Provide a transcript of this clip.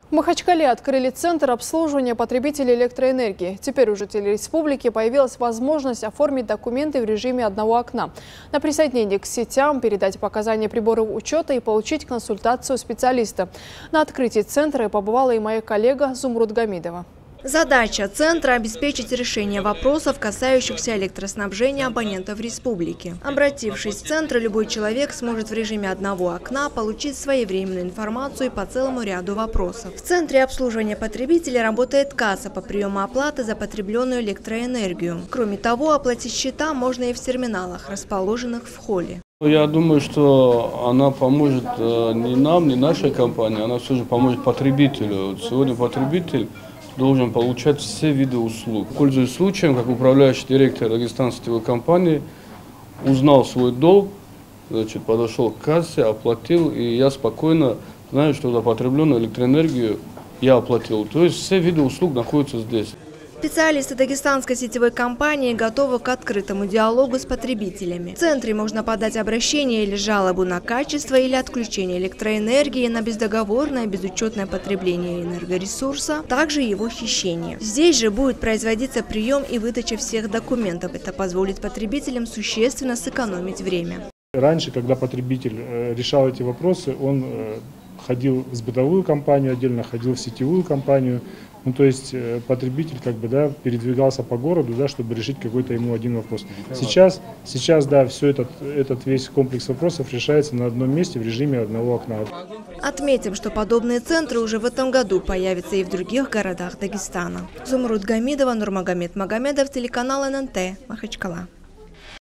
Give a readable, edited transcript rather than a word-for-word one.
В Махачкале открыли центр обслуживания потребителей электроэнергии. Теперь у жителей республики появилась возможность оформить документы в режиме одного окна, на присоединение к сетям, передать показания приборов учета и получить консультацию специалиста. На открытии центра побывала и моя коллега Зумруд Гамидова. Задача центра – обеспечить решение вопросов, касающихся электроснабжения абонентов республики. Обратившись в центр, любой человек сможет в режиме одного окна получить своевременную информацию по целому ряду вопросов. В центре обслуживания потребителей работает касса по приему оплаты за потребленную электроэнергию. Кроме того, оплатить счета можно и в терминалах, расположенных в холле. Я думаю, что она поможет не нам, не нашей компании, она все же поможет потребителю. Сегодня потребитель должен получать все виды услуг. Пользуясь случаем, как управляющий директор Дагестанской сетевой компании, узнал свой долг, подошел к кассе, оплатил, и я спокойно знаю, что за потребленную электроэнергию я оплатил. То есть все виды услуг находятся здесь. Специалисты Дагестанской сетевой компании готовы к открытому диалогу с потребителями. В центре можно подать обращение или жалобу на качество или отключение электроэнергии, на бездоговорное, безучетное потребление энергоресурса, также его хищение. Здесь же будет производиться прием и выдача всех документов. Это позволит потребителям существенно сэкономить время. Раньше, когда потребитель решал эти вопросы, он ходил в бытовую компанию, отдельно ходил в сетевую компанию. Ну, то есть потребитель передвигался по городу, чтобы решить какой-то ему один вопрос. Сейчас все этот весь комплекс вопросов решается на одном месте в режиме одного окна. Отметим, что подобные центры уже в этом году появятся и в других городах Дагестана. Зумруд Гамидова, Нурмагомед Магомедов, телеканал ННТ, Махачкала.